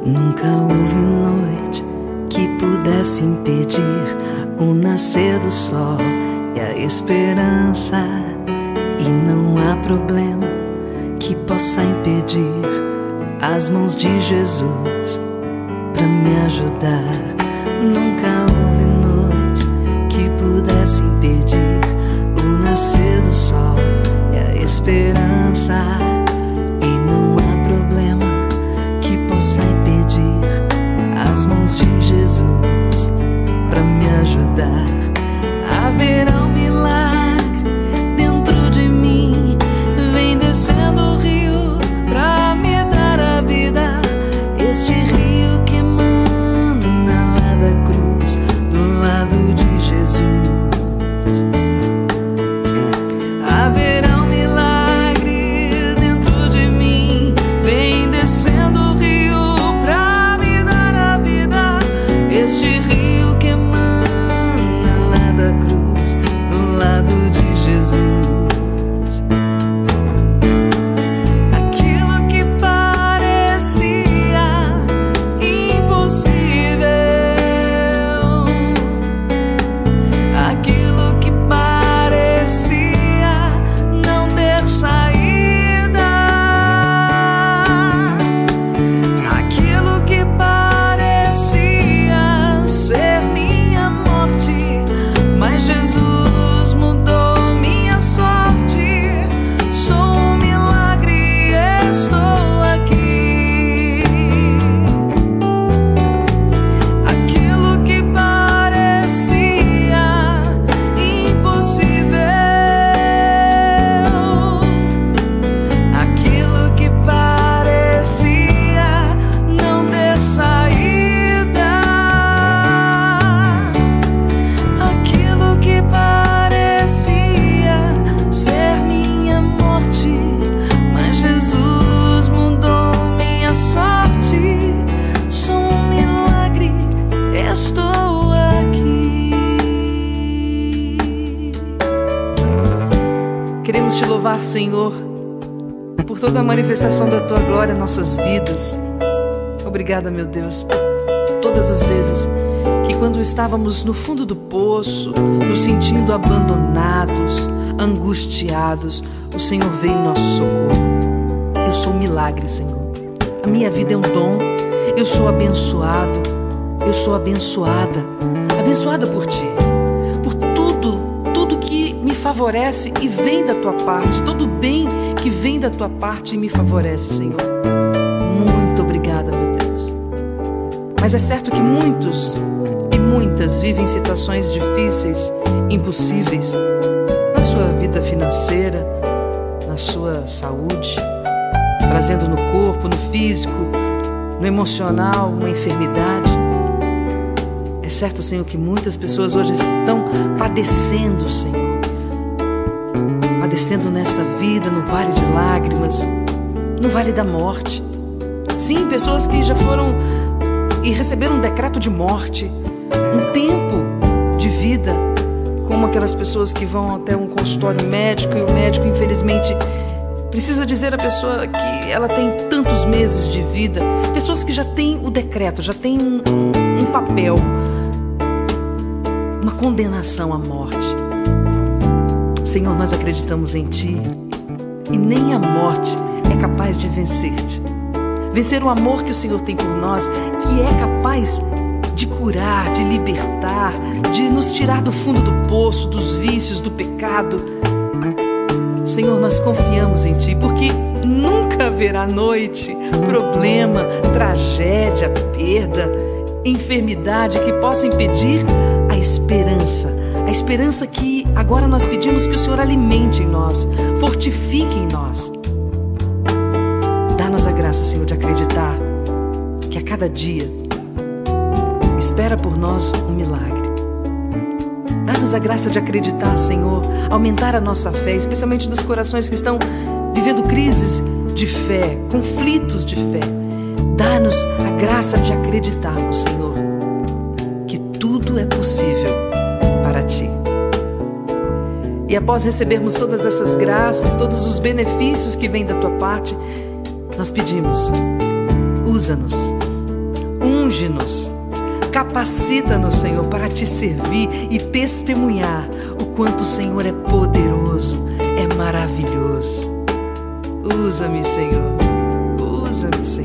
Nunca houve noite que pudesse impedir o nascer do sol e a esperança. E não há problema que possa impedir as mãos de Jesus pra me ajudar. Nunca houve noite que pudesse impedir o nascer do sol e a esperança. E não há problema que possa impedir as mãos de Jesus pra me ajudar. Haverá um milagre dentro de mim, vem descendo o rio pra me dar a vida. Este rio que emana lá da cruz, do lado de Jesus. Haverá um milagre dentro de mim, vem descendo o rio pra me dar a vida. Este rio que emana lá da cruz, do lado de Jesus. Aquilo que parecia impossível, aquilo que parecia não ter saída, aquilo que parecia ser minha morte, mas Jesus mudou minha sorte. Sou um milagre, estou aqui. Aquilo que parecia impossível, aquilo que parecia não ter saída, aquilo que parecia ser minha morte, mas Jesus mudou minha sorte. Sou um milagre, estou aqui. Queremos te louvar, Senhor, por toda a manifestação da Tua glória em nossas vidas. Obrigada, meu Deus, por todas as vezes que, quando estávamos no fundo do poço, nos sentindo abandonados, angustiados, o Senhor veio em nosso socorro. Eu sou um milagre, Senhor. A minha vida é um dom. Eu sou abençoado. Eu sou abençoada. Abençoada por Ti. Por tudo que me favorece e vem da Tua parte. Todo bem que vem da Tua parte e me favorece, Senhor. Muito obrigada, meu Deus. Mas é certo que muitos e muitas vivem situações difíceis, impossíveis, na sua vida financeira, na sua saúde, trazendo no corpo, no físico, no emocional, uma enfermidade. É certo, Senhor, que muitas pessoas hoje estão padecendo, Senhor, padecendo nessa vida, no vale de lágrimas, no vale da morte. Sim, pessoas que já foram e receberam um decreto de morte, um tempo de vida, como aquelas pessoas que vão até um consultório médico e o médico, infelizmente, precisa dizer à pessoa que ela tem tantos meses de vida. Pessoas que já têm o decreto, já têm um papel, uma condenação à morte. Senhor, nós acreditamos em Ti e nem a morte é capaz de vencer-te. Vencer o amor que o Senhor tem por nós, que é capaz de curar, de libertar, de nos tirar do fundo do poço, dos vícios, do pecado. Senhor, nós confiamos em Ti, porque nunca haverá noite, problema, tragédia, perda, enfermidade que possa impedir a esperança. A esperança que agora nós pedimos que o Senhor alimente em nós, fortifique em nós. Dá-nos a graça, Senhor, de acreditar que a cada dia espera por nós um milagre. Dá-nos a graça de acreditar, Senhor, aumentar a nossa fé, especialmente dos corações que estão vivendo crises de fé, conflitos de fé. Dá-nos a graça de acreditarmos, Senhor, que tudo é possível para Ti. E após recebermos todas essas graças, todos os benefícios que vêm da Tua parte, nós pedimos, usa-nos unge-nos, capacita-nos, Senhor, para te servir e testemunhar o quanto o Senhor é poderoso, é maravilhoso. Usa-me, Senhor, usa-me, Senhor.